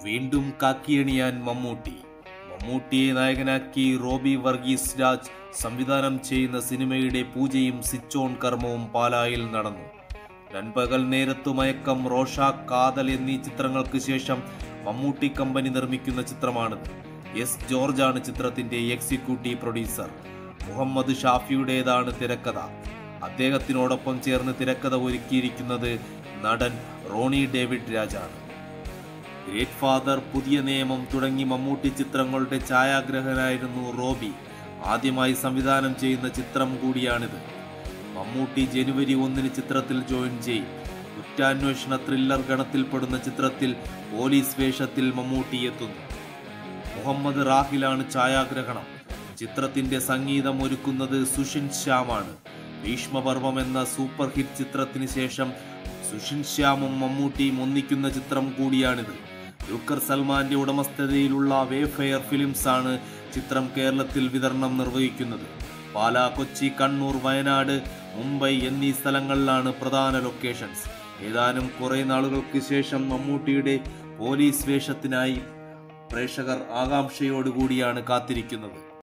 വീണ്ടും കാക്കിയണിയാൻ മമ്മൂട്ടിയെ നായകനാക്കി റോബി വർഗീസ് രാജ് സംവിധാനം ചെയ്യുന്ന സിനിമയുടെ പൂജയും സ്വിച്ച് ഓൺ കർമ്മവും പാലായിൽ നടന്നു. നൻപകൽ നേരത്തു മയക്കം, റോഷ, കാതൽ എന്നീ ചിത്രങ്ങൾക്ക് ശേഷം മമ്മൂട്ടി കമ്പനി നിർമ്മിക്കുന്ന ചിത്രമാണിത്. എസ് ജോർജാണ് ചിത്രത്തിന്റെ എക്സിക്യൂട്ടീവ് പ്രൊഡ്യൂസർ. മുഹമ്മദ് ഷാഫിയുടേതാണ് തിരക്കഥ. അദ്ദേഹത്തിനോടൊപ്പം ചേർന്ന് തിരക്കഥ ഒരുക്കിയിരിക്കുന്നത് നടൻ റോണി ഡേവിഡ് രാജാണ്. ഗ്രേറ്റ് ഫാദർ, പുതിയ നിയമം തുടങ്ങി മമ്മൂട്ടി ചിത്രങ്ങളുടെ ഛായാഗ്രഹനായിരുന്നു റോബി. ആദ്യമായി സംവിധാനം ചെയ്യുന്ന ചിത്രം കൂടിയാണിത്. മമ്മൂട്ടി ജനുവരി 1 ചിത്രത്തിൽ ജോയിൻ ചെയ്യും. കുറ്റാന്വേഷണ ത്രില്ലർ ഗണത്തിൽപ്പെടുന്ന ചിത്രത്തിൽ പോലീസ് വേഷത്തിൽ മമ്മൂട്ടി എത്തുന്നു. മുഹമ്മദ് റാഹിലാണ് ഛായാഗ്രഹണം. ചിത്രത്തിന്റെ സംഗീതം ഒരുക്കുന്നത് സുഷിൻ ശ്യാമാണ്. ഭീഷ്മപർവം എന്ന സൂപ്പർ ഹിറ്റ് ചിത്രത്തിന് ശേഷം സുഷിൻ ശ്യാമും മമ്മൂട്ടിയും ഒന്നിക്കുന്ന ചിത്രം കൂടിയാണിത്. ദുൽഖർ സൽമാന്റെ ഉടമസ്ഥതയിലുള്ള വേഫെയർ ഫിലിംസ് ആണ് ചിത്രം കേരളത്തിൽ വിതരണം നിർവഹിക്കുന്നത്. പാലാ, കൊച്ചി, കണ്ണൂർ, വയനാട്, മുംബൈ എന്നീ സ്ഥലങ്ങളിലാണ് പ്രധാന ലൊക്കേഷൻസ്. ഏതാനും കുറെ നാളുകൾക്ക് ശേഷം മമ്മൂട്ടിയുടെ പോലീസ് വേഷത്തിനായി പ്രേക്ഷകർ ആകാംക്ഷയോടുകൂടിയാണ് കാത്തിരിക്കുന്നത്.